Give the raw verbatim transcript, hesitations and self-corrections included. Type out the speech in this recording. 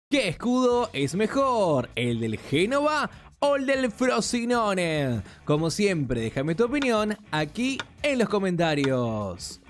¿Qué escudo es mejor? ¿El del Génova o el del Frosinone? Como siempre, déjame tu opinión aquí en los comentarios.